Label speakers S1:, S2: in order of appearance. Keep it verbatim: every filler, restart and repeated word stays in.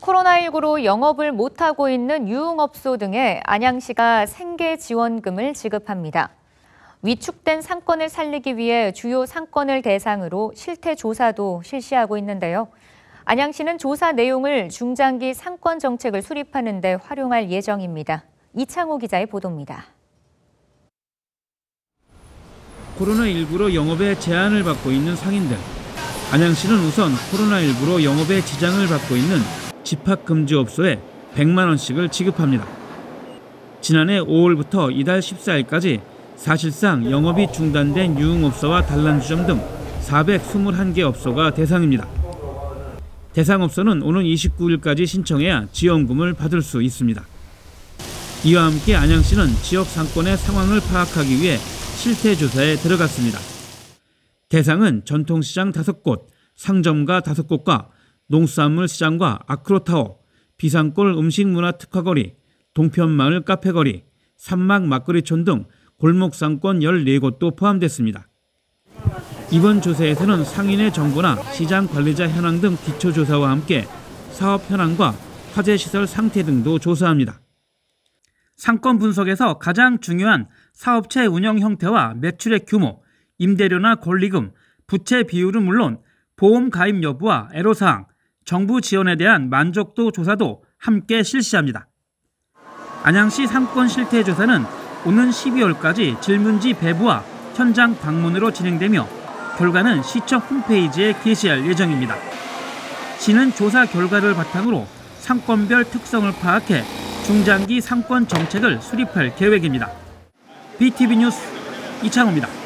S1: 코로나십구로 영업을 못하고 있는 유흥업소 등에 안양시가 생계 지원금을 지급합니다. 위축된 상권을 살리기 위해 주요 상권을 대상으로 실태 조사도 실시하고 있는데요. 안양시는 조사 내용을 중장기 상권 정책을 수립하는 데 활용할 예정입니다. 이창호 기자의 보도입니다.
S2: 코로나십구로 영업에 제한을 받고 있는 상인들. 안양시는 우선 코로나십구로 영업에 지장을 받고 있는 집합금지업소에 백만 원씩을 지급합니다. 지난해 오월부터 이달 십사일까지 사실상 영업이 중단된 유흥업소와 단란주점 등 사백이십일 개 업소가 대상입니다. 대상 업소는 오는 이십구일까지 신청해야 지원금을 받을 수 있습니다. 이와 함께 안양시는 지역 상권의 상황을 파악하기 위해 실태조사에 들어갔습니다. 대상은 전통시장 다섯 곳, 상점가 다섯 곳과 농수산물 시장과 아크로타워, 비상골 음식문화 특화거리, 동편마을 카페거리, 산막 막거리촌 등 골목상권 열네 곳도 포함됐습니다. 이번 조사에서는 상인의 정보나 시장 관리자 현황 등 기초조사와 함께 사업 현황과 화재시설 상태 등도 조사합니다. 상권 분석에서 가장 중요한 사업체 운영 형태와 매출의 규모, 임대료나 권리금, 부채 비율은 물론 보험 가입 여부와 애로사항, 정부 지원에 대한 만족도 조사도 함께 실시합니다. 안양시 상권 실태 조사는 오는 십이월까지 질문지 배부와 현장 방문으로 진행되며 결과는 시청 홈페이지에 게시할 예정입니다. 시는 조사 결과를 바탕으로 상권별 특성을 파악해 중장기 상권 정책을 수립할 계획입니다. 비티비 뉴스 이창호입니다.